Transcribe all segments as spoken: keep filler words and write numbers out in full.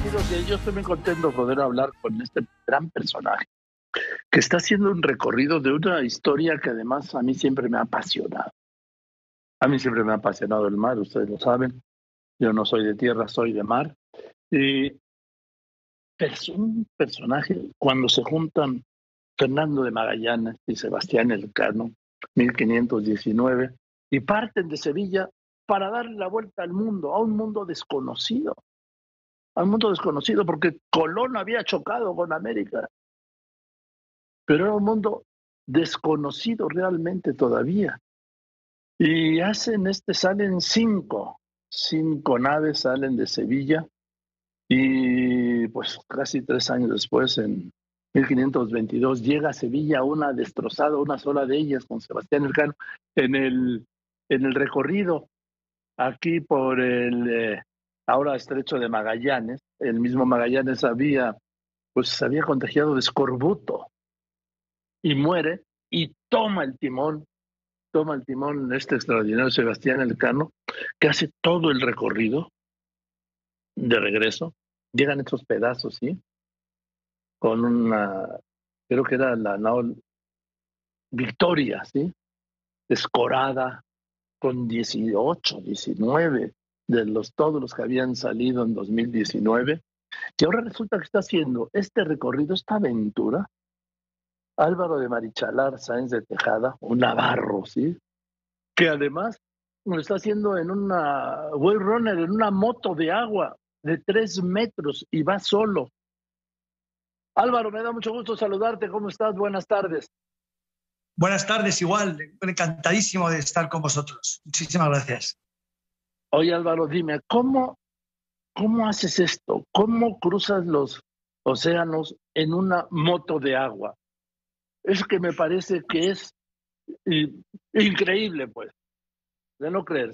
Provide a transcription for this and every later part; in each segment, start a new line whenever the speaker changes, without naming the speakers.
bienvenidos. Y yo estoy muy contento de poder hablar con este gran personaje que está haciendo un recorrido de una historia que además a mí siempre me ha apasionado. A mí siempre me ha apasionado el mar, ustedes lo saben. Yo no soy de tierra, soy de mar. Y es un personaje, cuando se juntan Fernando de Magallanes y Sebastián Elcano, mil quinientos diecinueve, y parten de Sevilla para darle la vuelta al mundo, a un mundo desconocido. A un mundo desconocido, porque Colón había chocado con América. Pero era un mundo desconocido realmente todavía. Y hacen este, salen cinco, cinco naves salen de Sevilla, y pues casi tres años después, en mil quinientos veintidós, llega a Sevilla una destrozada, una sola de ellas, con Sebastián Elcano, en el, en el recorrido aquí por el eh, ahora estrecho de Magallanes. El mismo Magallanes había, pues, se había contagiado de escorbuto y muere, y toma el timón, toma el timón este extraordinario Sebastián Elcano, que hace todo el recorrido de regreso. Llegan estos pedazos, ¿sí? Con una, creo que era la nao Victoria, ¿sí? Escorada, con dieciocho, diecinueve de los, todos los que habían salido en dos mil diecinueve, y ahora resulta que está haciendo este recorrido, esta aventura, Álvaro de Marichalar Sáenz de Tejada, un navarro, ¿sí? Que además lo está haciendo en una wave runner, en una moto de agua de tres metros, y va solo. Álvaro, me da mucho gusto saludarte. ¿Cómo estás? Buenas tardes.
Buenas tardes, igual. Encantadísimo de estar con vosotros. Muchísimas gracias.
Oye, Álvaro, dime, ¿cómo, cómo haces esto? ¿Cómo cruzas los océanos en una moto de agua? Es que me parece que es increíble, pues, de no creer.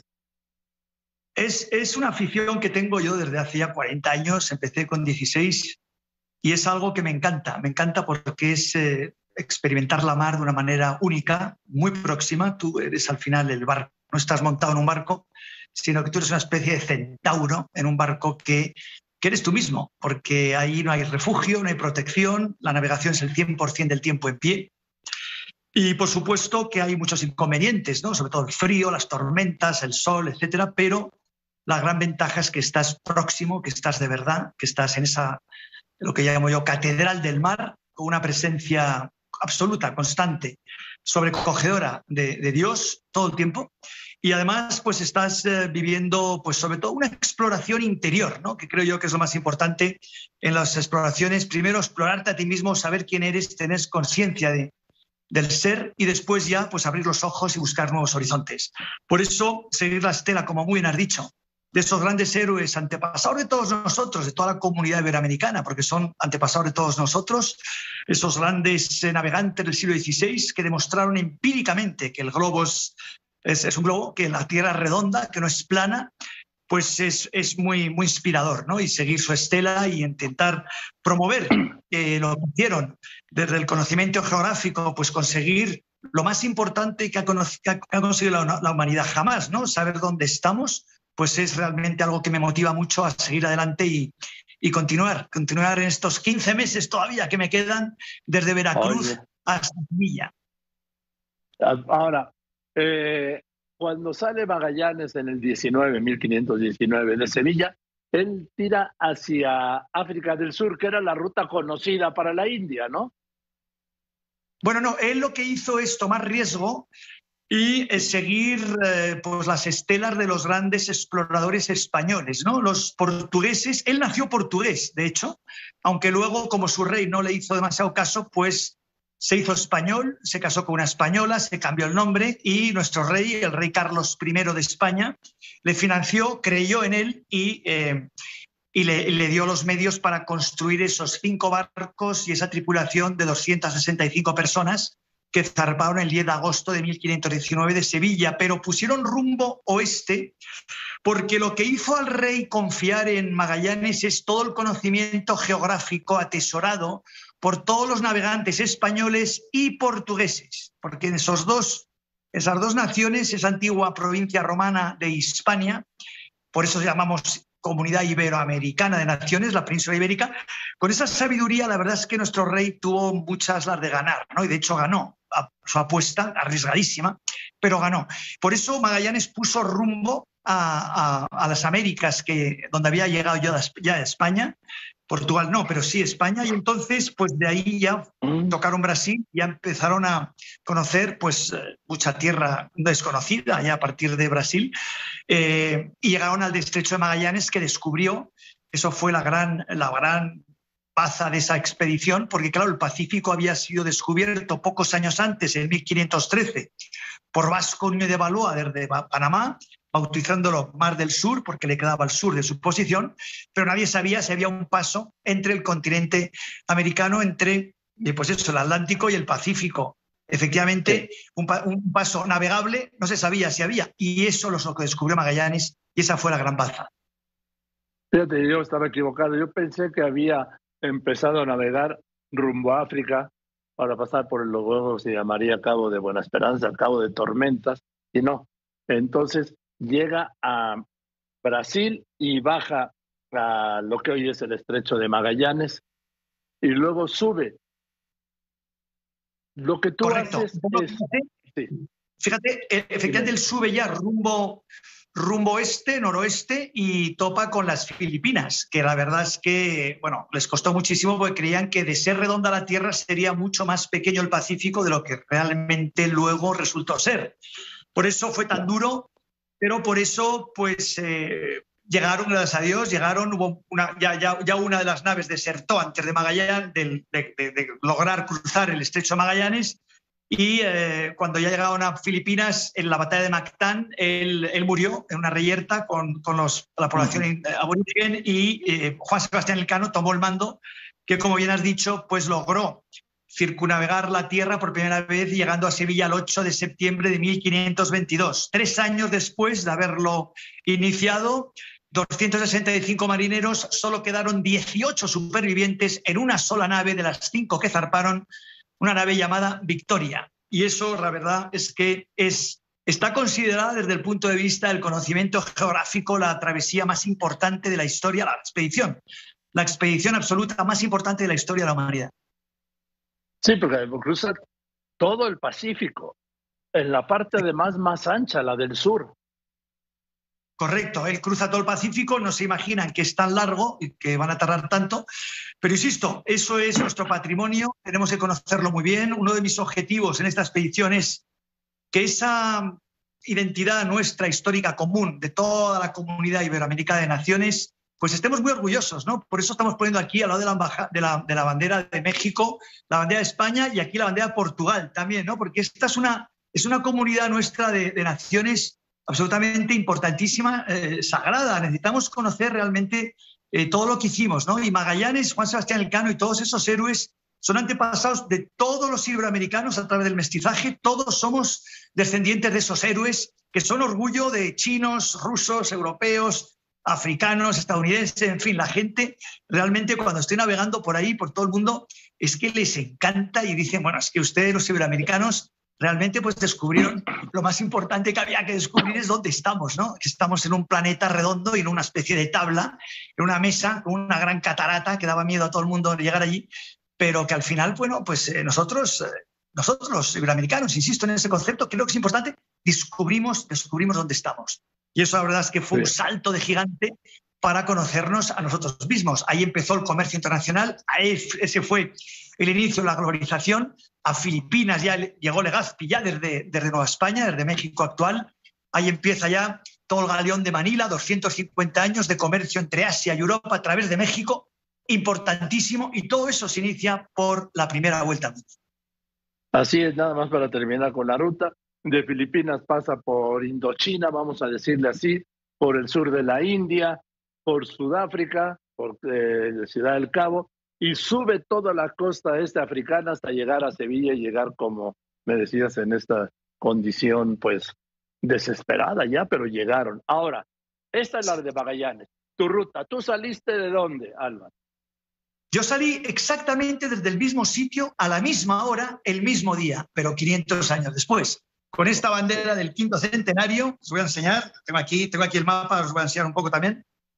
Es, es una afición que tengo yo desde hace ya cuarenta años. Empecé con dieciséis y es algo que me encanta. Me encanta porque es eh, experimentar la mar de una manera única, muy próxima. Tú eres al final el barco. No estás montado en un barco, sino que tú eres una especie de centauro en un barco que, que eres tú mismo, porque ahí no hay refugio, no hay protección, la navegación es el cien por ciento del tiempo en pie. Y por supuesto que hay muchos inconvenientes, ¿no? Sobre todo el frío, las tormentas, el sol, etcétera, pero la gran ventaja es que estás próximo, que estás de verdad, que estás en esa, lo que llamo yo, catedral del mar, con una presencia absoluta, constante, sobrecogedora de, de Dios todo el tiempo. Y además, pues estás eh, viviendo, pues sobre todo, una exploración interior, ¿no? Que creo yo que es lo más importante en las exploraciones. Primero, explorarte a ti mismo, saber quién eres, tener conciencia de, del ser, y después ya pues abrir los ojos y buscar nuevos horizontes. Por eso, seguir la estela, como muy bien has dicho, de esos grandes héroes, antepasados de todos nosotros, de toda la comunidad iberoamericana, porque son antepasados de todos nosotros, esos grandes eh, navegantes del siglo dieciséis que demostraron empíricamente que el globo es, es, es un globo, que la Tierra es redonda, que no es plana. Pues es, es muy, muy inspirador, ¿no? Y seguir su estela y intentar promover eh, lo que hicieron desde el conocimiento geográfico, pues conseguir lo más importante que ha, que ha conseguido la, la humanidad jamás, ¿no? Saber dónde estamos, pues es realmente algo que me motiva mucho a seguir adelante y, y continuar, continuar en estos quince meses todavía que me quedan desde Veracruz Oye. hasta Sevilla.
Ahora, eh... cuando sale Magallanes en el diecinueve, mil quinientos diecinueve, de Sevilla, él tira hacia África del Sur, que era la ruta conocida para la India, ¿no?
Bueno, no, él lo que hizo es tomar riesgo y eh, seguir eh, pues las estelas de los grandes exploradores españoles, ¿no? Los portugueses. Él nació portugués, de hecho, aunque luego, como su rey no le hizo demasiado caso, pues se hizo español, se casó con una española, se cambió el nombre, y nuestro rey, el rey Carlos primero de España, le financió, creyó en él y, eh, y le, le dio los medios para construir esos cinco barcos y esa tripulación de doscientas sesenta y cinco personas que zarparon el diez de agosto de mil quinientos diecinueve de Sevilla, pero pusieron rumbo oeste, porque lo que hizo al rey confiar en Magallanes es todo el conocimiento geográfico atesorado por todos los navegantes españoles y portugueses, porque en esos dos, esas dos naciones, esa antigua provincia romana de Hispania, por eso llamamos comunidad iberoamericana de naciones, la península ibérica. Con esa sabiduría, la verdad es que nuestro rey tuvo muchas las de ganar, ¿no? Y de hecho ganó a su apuesta, arriesgadísima, pero ganó. Por eso Magallanes puso rumbo a, a, a las Américas, que, donde había llegado yo ya a España. Portugal no, pero sí España, y entonces pues de ahí ya tocaron Brasil, ya empezaron a conocer pues mucha tierra desconocida ya a partir de Brasil, eh, y llegaron al estrecho de Magallanes, que descubrió, eso fue la gran, la gran baza de esa expedición, porque claro, el Pacífico había sido descubierto pocos años antes, en mil quinientos trece, por Vasco Núñez de Balboa desde Panamá, bautizándolo Mar del Sur, porque le quedaba al sur de su posición, pero nadie sabía si había un paso entre el continente americano, entre pues eso, el Atlántico y el Pacífico. Efectivamente, sí. un, pa un paso navegable no se sabía si había, y eso es lo que descubrió Magallanes, y esa fue la gran baza.
Fíjate, yo estaba equivocado. Yo pensé que había empezado a navegar rumbo a África para pasar por el luego se llamaría Cabo de Buena Esperanza, Cabo de Tormentas, y no. Entonces llega a Brasil y baja a lo que hoy es el estrecho de Magallanes y luego sube. Lo que tú
Correcto.
haces es...
Sí. Fíjate, efectivamente él sube ya rumbo, rumbo este, noroeste, y topa con las Filipinas, que la verdad es que, bueno, les costó muchísimo porque creían que de ser redonda la Tierra sería mucho más pequeño el Pacífico de lo que realmente luego resultó ser. Por eso fue tan duro, pero por eso, pues, eh, llegaron, gracias a Dios, llegaron, hubo una, ya, ya, ya una de las naves desertó antes de Magallanes, de, de, de, de lograr cruzar el estrecho de Magallanes, y eh, cuando ya llegaron a Filipinas, en la batalla de Mactán, él, él murió en una reyerta con, con los, la población uh-huh. aborigen, y eh, Juan Sebastián Elcano tomó el mando, que como bien has dicho, pues logró circunnavegar la tierra por primera vez, llegando a Sevilla el ocho de septiembre de mil quinientos veintidós. Tres años después de haberlo iniciado, doscientos sesenta y cinco marineros, solo quedaron dieciocho supervivientes en una sola nave de las cinco que zarparon, una nave llamada Victoria. Y eso, la verdad, es que es, está considerada desde el punto de vista del conocimiento geográfico la travesía más importante de la historia, la expedición, la expedición absoluta más importante de la historia de la humanidad.
Sí, porque cruza todo el Pacífico, en la parte además más ancha, la del sur.
Correcto, él cruza todo el Pacífico, no se imaginan que es tan largo y que van a tardar tanto, pero insisto, eso es nuestro patrimonio, tenemos que conocerlo muy bien. Uno de mis objetivos en esta expedición es que esa identidad nuestra histórica común de toda la comunidad iberoamericana de naciones, pues estemos muy orgullosos, ¿no? Por eso estamos poniendo aquí al lado de la, embajada, de la, de la bandera de México, la bandera de España, y aquí la bandera de Portugal también, ¿no? Porque esta es una, es una comunidad nuestra de, de naciones absolutamente importantísima, eh, sagrada. Necesitamos conocer realmente eh, todo lo que hicimos, ¿no? Y Magallanes, Juan Sebastián Elcano y todos esos héroes son antepasados de todos los iberoamericanos a través del mestizaje. Todos somos descendientes de esos héroes que son orgullo de chinos, rusos, europeos, africanos, estadounidenses, en fin, la gente realmente cuando estoy navegando por ahí, por todo el mundo, es que les encanta y dicen, bueno, es que ustedes los iberoamericanos realmente pues descubrieron lo más importante que había que descubrir, es dónde estamos, ¿no? Que estamos en un planeta redondo y en una especie de tabla, en una mesa, con una gran catarata que daba miedo a todo el mundo llegar allí, pero que al final, bueno, pues eh, nosotros, eh, nosotros los iberoamericanos, insisto en ese concepto, creo que es importante, descubrimos, descubrimos dónde estamos. Y eso la verdad es que fue un salto de gigante para conocernos a nosotros mismos. Ahí empezó el comercio internacional, ahí, ese fue el inicio de la globalización. A Filipinas ya llegó Legazpi ya desde, desde Nueva España, desde México actual. Ahí empieza ya todo el galeón de Manila, doscientos cincuenta años de comercio entre Asia y Europa a través de México, importantísimo, y todo eso se inicia por la primera vuelta al mundo.
Así es, nada más para terminar con la ruta. De Filipinas pasa por Indochina, vamos a decirle así, por el sur de la India, por Sudáfrica, por eh, Ciudad del Cabo, y sube toda la costa este africana hasta llegar a Sevilla y llegar, como me decías, en esta condición pues desesperada ya, pero llegaron. Ahora, esta es la de Magallanes, tu ruta. ¿Tú saliste de dónde, Alba?
Yo salí exactamente desde el mismo sitio, a la misma hora, el mismo día, pero quinientos años después. Con esta bandera del quinto centenario, os voy a enseñar, tengo aquí, tengo aquí el mapa, os voy a enseñar un poco también.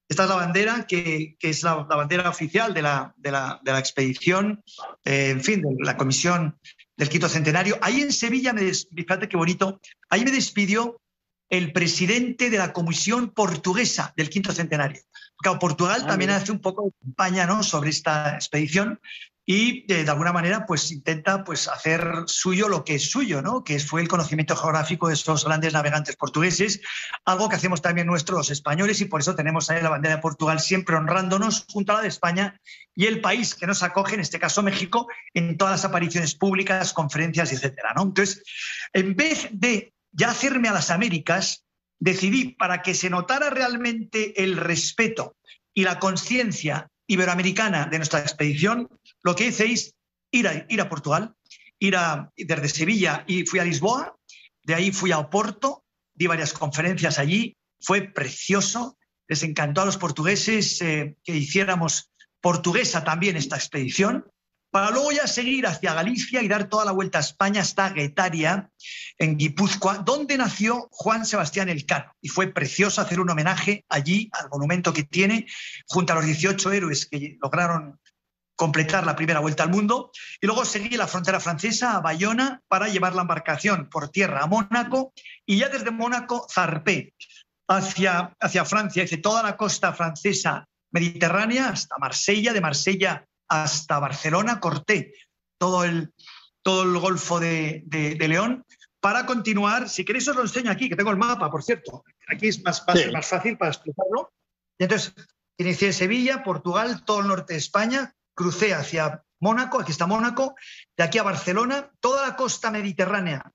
Esta es la bandera que, que es la, la bandera oficial de la, de la, de la expedición, eh, en fin, de la comisión del quinto centenario. Ahí en Sevilla, me des, fíjate qué bonito, ahí me despidió el presidente de la comisión portuguesa del quinto centenario. Claro, Portugal ah, también mira. hace un poco de campaña, ¿no?, sobre esta expedición y eh, de alguna manera pues intenta pues, hacer suyo lo que es suyo, ¿no?, que fue el conocimiento geográfico de esos grandes navegantes portugueses, algo que hacemos también nuestros los españoles, y por eso tenemos ahí la bandera de Portugal siempre honrándonos junto a la de España y el país que nos acoge, en este caso México, en todas las apariciones públicas, conferencias, etcétera, ¿no? Entonces, en vez de ya hacerme a las Américas, decidí, para que se notara realmente el respeto y la conciencia iberoamericana de nuestra expedición, lo que hice es ir a, ir a Portugal, ir a, desde Sevilla y fui a Lisboa, de ahí fui a Oporto, di varias conferencias allí, fue precioso, les encantó a los portugueses eh, que hiciéramos portuguesa también esta expedición, para luego ya seguir hacia Galicia y dar toda la vuelta a España hasta Guetaria, en Guipúzcoa, donde nació Juan Sebastián Elcano. Y fue precioso hacer un homenaje allí al monumento que tiene, junto a los dieciocho héroes que lograron completar la primera vuelta al mundo. Y luego seguí la frontera francesa a Bayona para llevar la embarcación por tierra a Mónaco, y ya desde Mónaco zarpé hacia, hacia Francia, hice toda la costa francesa mediterránea hasta Marsella, de Marsella hasta Barcelona, corté todo el, todo el Golfo de, de, de León para continuar. Si queréis os lo enseño aquí, que tengo el mapa, por cierto. Aquí es más fácil, sí. más fácil para explicarlo. Y entonces, inicié Sevilla, Portugal, todo el norte de España, crucé hacia Mónaco, aquí está Mónaco, de aquí a Barcelona, toda la costa mediterránea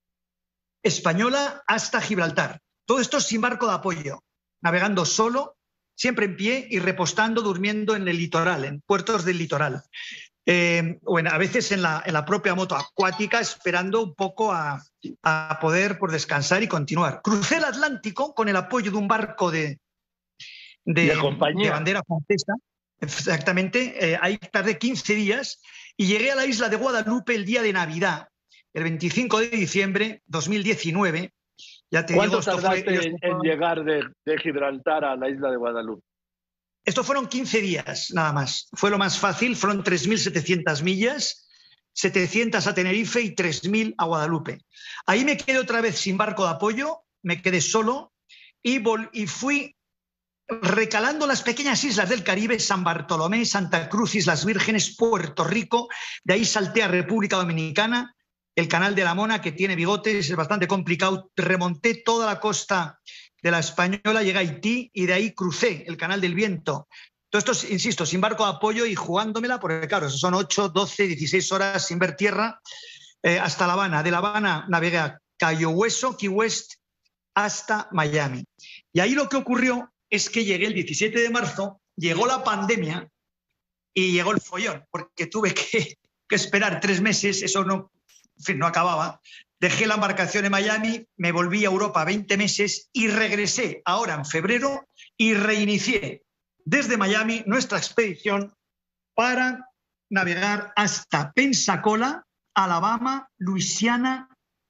española hasta Gibraltar. Todo esto sin barco de apoyo, navegando solo, siempre en pie y repostando, durmiendo en el litoral, en puertos del litoral. Eh, o en, a veces en la, en la propia moto acuática, esperando un poco a, a poder por descansar y continuar. Crucé el Atlántico con el apoyo de un barco de, de,
de, compañía.
de bandera francesa. Exactamente, eh, ahí tardé quince días y llegué a la isla de Guadalupe el día de Navidad, el veinticinco de diciembre de dos mil diecinueve. Ya te
¿Cuánto
digo,
tardaste
fue,
en, en llegar de, de Gibraltar a la isla de Guadalupe?
Esto fueron quince días, nada más. Fue lo más fácil, fueron tres mil setecientas millas, setecientas a Tenerife y tres mil a Guadalupe. Ahí me quedé otra vez sin barco de apoyo, me quedé solo y, y fui recalando las pequeñas islas del Caribe, San Bartolomé, Santa Cruz, Islas Vírgenes, Puerto Rico. De ahí salté a República Dominicana, el Canal de la Mona, que tiene bigotes, es bastante complicado. Remonté toda la costa de la Española, llegué a Haití y de ahí crucé el Canal del Viento. Todo esto, insisto, sin barco de apoyo y jugándomela, porque claro, son ocho, doce, dieciséis horas sin ver tierra, eh, hasta La Habana. De La Habana navegué a Cayo Hueso, Key West, hasta Miami. Y ahí lo que ocurrió es que llegué el diecisiete de marzo, llegó la pandemia y llegó el follón, porque tuve que, que esperar tres meses, eso no, en fin, no acababa. Dejé la embarcación en Miami, me volví a Europa veinte meses y regresé ahora en febrero y reinicié desde Miami nuestra expedición para navegar hasta Pensacola, Alabama, Luisiana,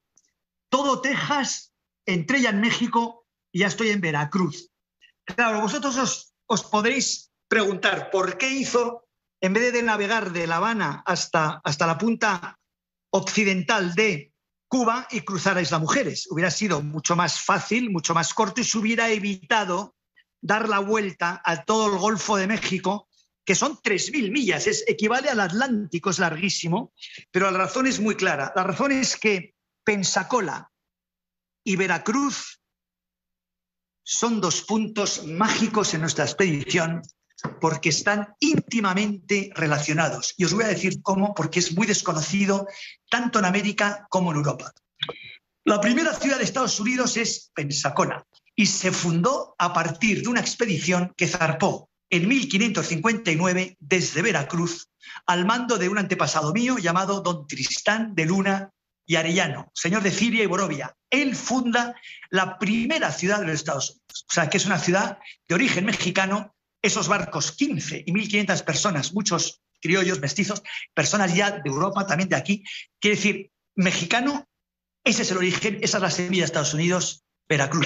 todo Texas, entré ya en México y ya estoy en Veracruz. Claro, vosotros os, os podréis preguntar por qué hizo, en vez de navegar de La Habana hasta, hasta la punta occidental de Cuba y cruzar a Isla Mujeres. Hubiera sido mucho más fácil, mucho más corto y se hubiera evitado dar la vuelta a todo el Golfo de México, que son tres mil millas, es, equivale al Atlántico, es larguísimo, pero la razón es muy clara. La razón es que Pensacola y Veracruz son dos puntos mágicos en nuestra expedición porque están íntimamente relacionados. Y os voy a decir cómo, porque es muy desconocido tanto en América como en Europa. La primera ciudad de Estados Unidos es Pensacola y se fundó a partir de una expedición que zarpó en mil quinientos cincuenta y nueve desde Veracruz al mando de un antepasado mío llamado don Tristán de Luna y Arellano, señor de Ciria y Borovia. Él funda la primera ciudad de los Estados Unidos, o sea, que es una ciudad de origen mexicano. Esos barcos, quince y mil quinientas personas, muchos criollos, mestizos, personas ya de Europa, también de aquí. Quiere decir, mexicano, ese es el origen, esa es la semilla de Estados Unidos, Veracruz.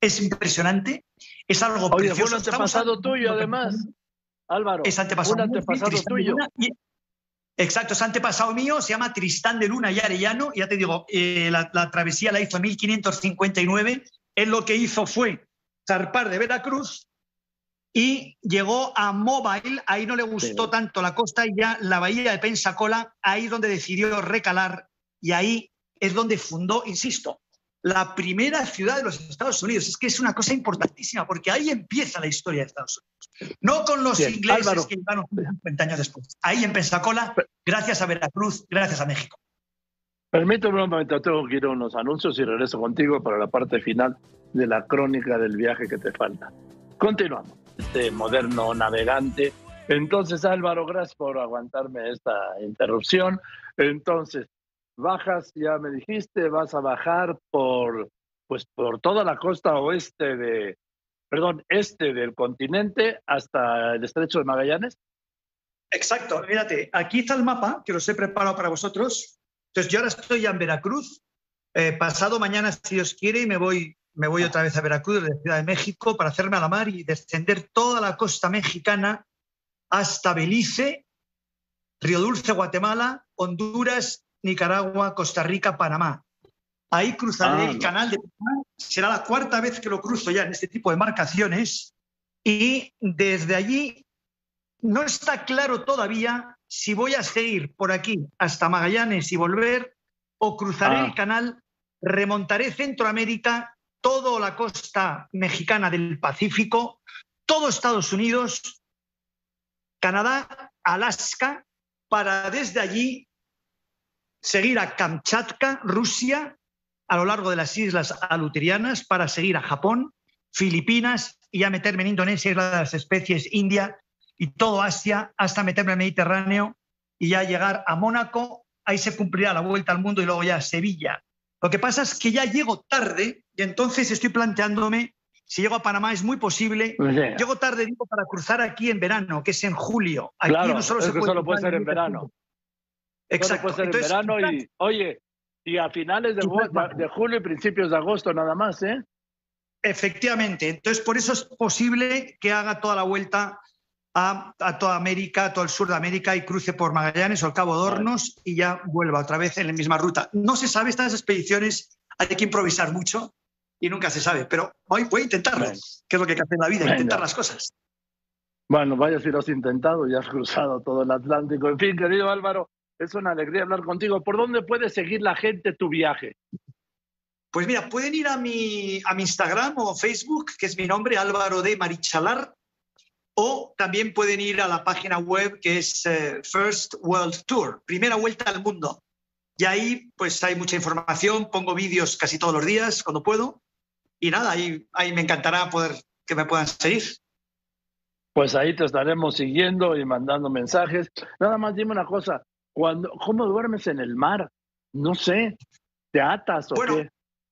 es impresionante, es algo
Oye,
precioso.
fue un antepasado tuyo, además, Álvaro.
Es antepasado,
un antepasado
Tristán
tuyo.
Y, exacto, es antepasado mío, se llama Tristán de Luna y Arellano. Ya te digo, eh, la, la travesía la hizo en mil quinientos cincuenta y nueve. Él lo que hizo fue zarpar de Veracruz y llegó a Mobile. Ahí no le gustó
Sí.
tanto la costa y ya la bahía de Pensacola, ahí es donde decidió recalar y ahí es donde fundó, insisto, la primera ciudad de los Estados Unidos. Es que es una cosa importantísima porque ahí empieza la historia de Estados Unidos. No con los
Bien,
ingleses
Álvaro.
que llegaron cincuenta años después. Ahí en Pensacola, gracias a Veracruz, gracias a México.
Permíteme un momento, tengo que ir a unos anuncios y regreso contigo para la parte final de la crónica del viaje que te falta. Continuamos. Este moderno navegante. Entonces, Álvaro, gracias por aguantarme esta interrupción. Entonces, bajas, ya me dijiste, vas a bajar por, pues, por toda la costa oeste de, perdón, este del continente hasta el Estrecho de Magallanes.
Exacto, fíjate, aquí está el mapa que los he preparado para vosotros. Entonces, yo ahora estoy ya en Veracruz. Eh, pasado mañana, si Dios quiere, y me voy, me voy otra vez a Veracruz, de Ciudad de México, para hacerme a la mar y descender toda la costa mexicana hasta Belice, Río Dulce, Guatemala, Honduras, Nicaragua, Costa Rica, Panamá. Ahí cruzaré
Ah,
el
no.
canal de Panamá. Será la cuarta vez que lo cruzo ya en este tipo de embarcaciones. Y desde allí no está claro todavía si voy a seguir por aquí hasta Magallanes y volver o cruzaré
Ah.
el canal, remontaré Centroamérica, toda la costa mexicana del Pacífico, todo Estados Unidos, Canadá, Alaska, para desde allí seguir a Kamchatka, Rusia, a lo largo de las islas Aleutianas, para seguir a Japón, Filipinas y ya meterme en Indonesia, Isla de las Especies, India y todo Asia, hasta meterme al Mediterráneo y ya llegar a Mónaco. Ahí se cumplirá la vuelta al mundo y luego ya a Sevilla. Lo que pasa es que ya llego tarde y entonces estoy planteándome, si llego a Panamá es muy posible,
Sí.
llego tarde digo para cruzar aquí en verano, que es en julio. Aquí
Claro,
no solo
es
se
que
puede
solo puede
cruzar
ser en verano. Solo
Exacto.
puede ser
Entonces,
en verano
quizás-
y, oye, y a finales de,
quizás
ju-
bajo.
de julio y principios de agosto nada más, ¿eh?
Efectivamente. Entonces, por eso es posible que haga toda la vuelta a, a toda América, a todo el sur de América y cruce por Magallanes o el Cabo de Hornos y ya vuelva otra vez en la misma ruta. No se sabe, estas expediciones hay que improvisar mucho y nunca se sabe, pero voy, voy a intentarlo,
Venga.
que es lo que hay que hacer en la vida,
Venga.
intentar las cosas.
Bueno, vaya si lo has intentado, ya has cruzado todo el Atlántico. En fin, querido Álvaro, es una alegría hablar contigo. ¿Por dónde puede seguir la gente tu viaje?
Pues mira, pueden ir a mi, a mi Instagram o Facebook, que es mi nombre, Álvaro de Marichalar, o también pueden ir a la página web que es eh, First World Tour, Primera Vuelta al Mundo. Y ahí pues hay mucha información, pongo vídeos casi todos los días cuando puedo. Y nada, ahí, ahí me encantará poder que me puedan seguir.
Pues ahí te estaremos siguiendo y mandando mensajes. Nada más dime una cosa, cuando, ¿cómo duermes en el mar? No sé, ¿te atas o
Bueno,
qué?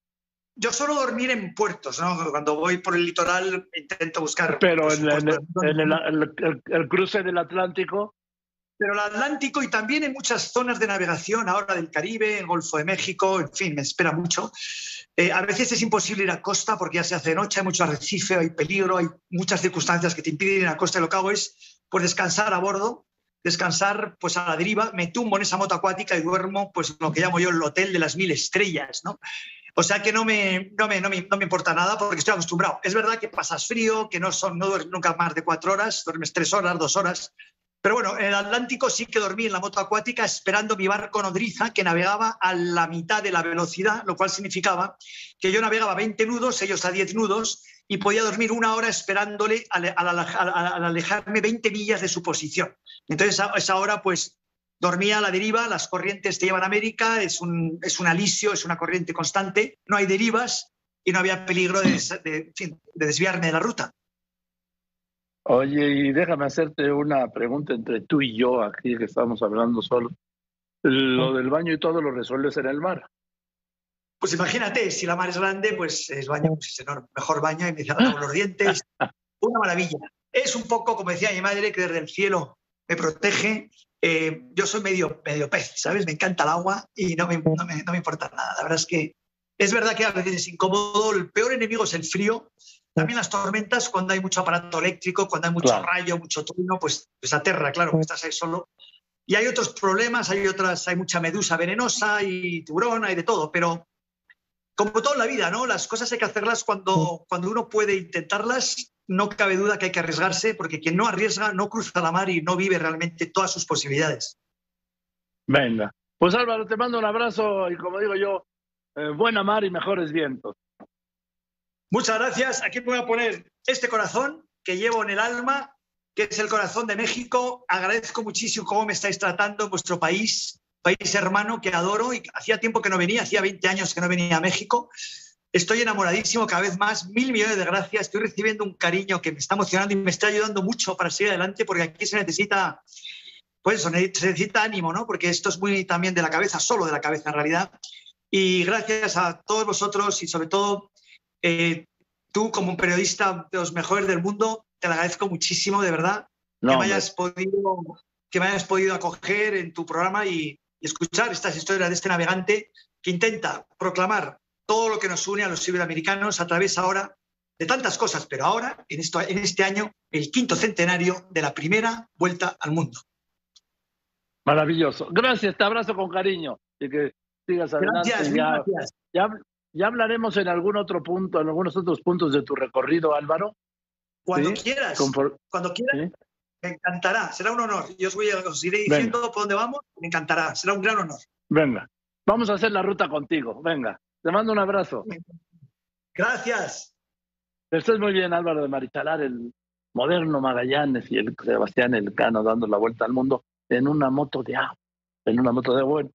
yo suelo dormir en puertos, ¿no? Cuando voy por el litoral intento buscar...
Pero
por
en, en el,
supuesto,
en el- el- el- el cruce del Atlántico,
Pero el Atlántico y también en muchas zonas de navegación ahora del Caribe, el Golfo de México, en fin, me espera mucho. Eh, a veces es imposible ir a costa porque ya se hace de noche, hay mucho arrecife, hay peligro, hay muchas circunstancias que te impiden ir a costa. Y lo que hago es pues, descansar a bordo, descansar pues, a la deriva, me tumbo en esa moto acuática y duermo pues, en lo que llamo yo el hotel de las mil estrellas, ¿no? O sea que no me, no, me, no, me, no me importa nada porque estoy acostumbrado. Es verdad que pasas frío, que no, son, no duermes nunca más de cuatro horas, duermes tres horas, dos horas. Pero bueno, en el Atlántico sí que dormí en la moto acuática esperando mi barco nodriza que navegaba a la mitad de la velocidad, lo cual significaba que yo navegaba veinte nudos, ellos a diez nudos, y podía dormir una hora esperándole al, al, al, al alejarme veinte millas de su posición. Entonces a esa hora pues dormía a la deriva, las corrientes te llevan a América, es un, es un alisio, es una corriente constante, no hay derivas y no había peligro de, de, de desviarme de la ruta.
oye, y déjame hacerte una pregunta entre tú y yo aquí que estamos hablando solo. Lo del baño y todo lo resuelves en el mar.
Pues imagínate, si la mar es grande, pues el baño pues es enorme. Mejor baño y me lavo los dientes. Una maravilla. Es un poco, como decía mi madre, que desde el cielo me protege. Eh, yo soy medio, medio pez, ¿sabes? Me encanta el agua y no me, no, me, no me importa nada. La verdad es que Es verdad que a veces es incómodo, el peor enemigo es el frío. También las tormentas, cuando hay mucho aparato eléctrico, cuando hay mucho
Claro.
rayo, mucho trueno, pues, pues aterra, claro, porque estás ahí solo. Y hay otros problemas, hay otras, hay mucha medusa venenosa, hay tiburón, hay de todo, pero como todo en la vida, ¿no? Las cosas hay que hacerlas cuando, cuando uno puede intentarlas. No cabe duda que hay que arriesgarse, porque quien no arriesga no cruza la mar y no vive realmente todas sus posibilidades.
Venga. Pues Álvaro, te mando un abrazo y como digo yo, eh, buena mar y mejores vientos.
Muchas gracias. Aquí me voy a poner este corazón que llevo en el alma, que es el corazón de México. Agradezco muchísimo cómo me estáis tratando en vuestro país, país hermano que adoro, y hacía tiempo que no venía, hacía veinte años que no venía a México. Estoy enamoradísimo cada vez más, mil millones de gracias. Estoy recibiendo un cariño que me está emocionando y me está ayudando mucho para seguir adelante, porque aquí se necesita, pues, se necesita ánimo, ¿no? Porque esto es muy también de la cabeza, solo de la cabeza en realidad. Y gracias a todos vosotros y sobre todo eh, tú como un periodista de los mejores del mundo, te lo agradezco muchísimo, de verdad,
No,
que, me hayas podido, que me hayas podido acoger en tu programa y, y escuchar estas historias de este navegante que intenta proclamar todo lo que nos une a los iberoamericanos a través ahora de tantas cosas, pero ahora, en, esto, en este año, el quinto centenario de la primera vuelta al mundo.
Maravilloso. Gracias, te abrazo con cariño y que sigas adelante.
Gracias,
ya,
gracias.
Ya, ya hablaremos en algún otro punto, en algunos otros puntos de tu recorrido, Álvaro.
Cuando
¿Sí?
quieras,
Confor
cuando quieras, ¿sí? Me encantará, será un honor. Yo os, voy a, os iré diciendo Venga. por dónde vamos, me encantará, será un gran honor.
Venga, vamos a hacer la ruta contigo, venga. Te mando un abrazo.
Gracias.
Estés muy bien, Álvaro de Marichalar, el moderno Magallanes y el Sebastián Elcano dando la vuelta al mundo en una moto de agua, en una moto de agua.